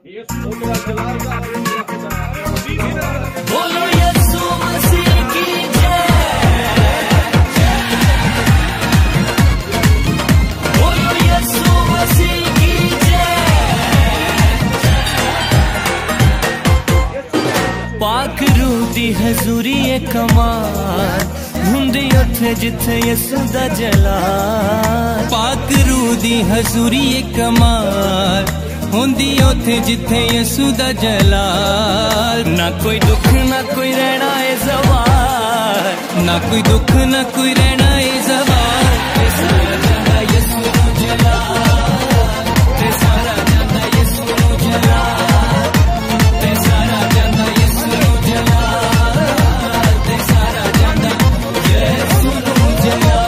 बोलो यीशु मसीह की जय, बोलो यीशु मसीह की जय। पाक रूह दी हजूरी है कमाल, हुंदी उत्थे जिथे यसू दा जलाल। पाक रूह दी हजूरी है कमाल, हुंदी उत्थे जिथे यसू दा जलाल। ना कोई दुख ना कोई रहना है ज़वाल, ना कोई दुख ना कोई रहना है ज़वाल। ते सारा जांदा यसू नू जलाल, ते सारा जांदा यसू नू जलाल, ते सारा जांदा यसू नू जलाल, ते सारा जांदा यसू नू जलाल।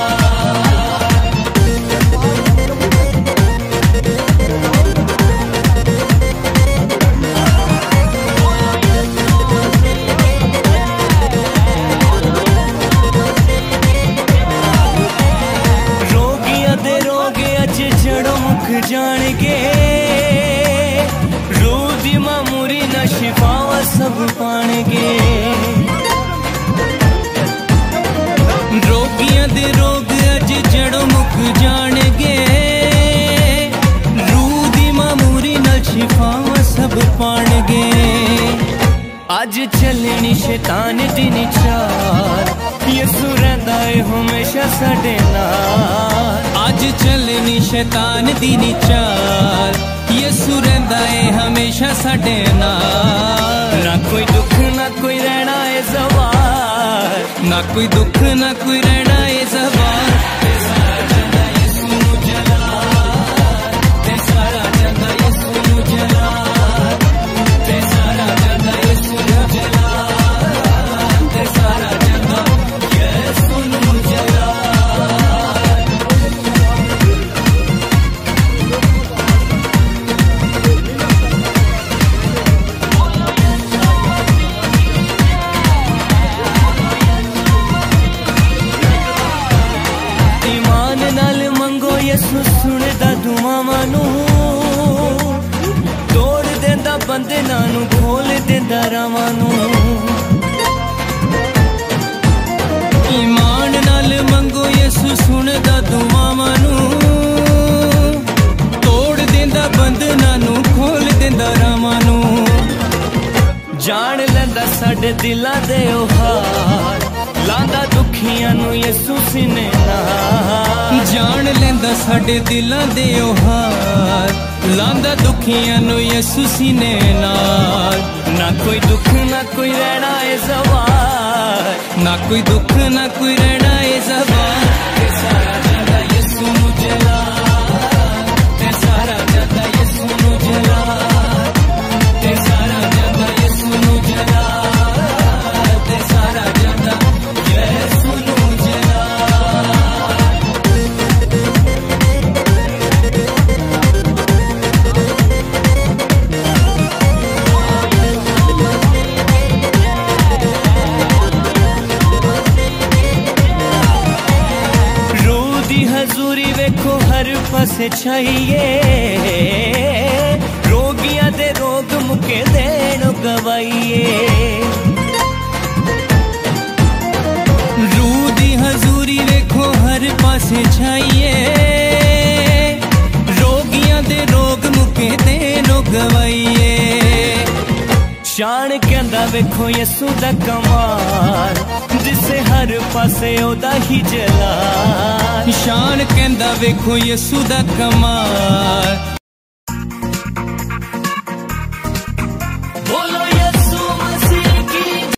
जानेंगे रूह दी मामूरी ना शिफावा सब पानेंगे। रोगियां दे रोग अज जड़ों मुक जानेंगे, रूह दी मामूरी ना शिफावा सब पानेंगे। अज चलनी शैतान दी निचार, यसू रहिंदा है हमेशा साडे नाल। अज चलनी शैतान दी निचार, यसू रहिंदा है हमेशा साडे नाल। ना कोई दुख ना कोई रहना है ज़वाल, ना कोई दुख ना कोई रहना है ज़वाल। ते सारा जांदा यसू नू जलाल, ते सारा जांदा यसू नू जलाल, ते सारा जांदा यसू नू जलाल, ते सारा जांदा यसू नू जलाल। ईमान नाल मंगो यसू सुनदा दुआवां नू, तोड़ देंदा बंधनां नू, खोल देंदा रावां नू। ईमान नाल मंगो यसू सुनदा दुआवां नू, तोड़ देंदा बंधनां नू, खोल देंदा रावां नू। जान लैंदा साडे दिलां दे ओ हाल, लांदा दुखियां नू यसू सीने नाल। जान लैंदा साडे दिलां दे ओ हाल, लांदा दुखियां नू यसू सीने नाल। ना कोई दुख ना कोई रहना है ज़वाल, ना कोई दुख ना कोई रहना है ज़वाल। ते सारा जांदा यसू नू जलाल, ते सारा जांदा यसू नू जलाल, ते सारा जांदा यसू नू जलाल, ते सारा जांदा यसू नू जलाल। रूह दी हजूरी वेखो हर पासे छाइए, रोगियां दे रोग मुके देन गवाइए। रूह दी हजूरी वेखो हर पासे छाइए, रोगियां दे रोग मुके देनो गवाइए। शान कहंदा वेखो यसू दा कमाल, जिसे हर पासे ओदा ही जलाल। शान कहंदा वेखो यसू दा कमाल,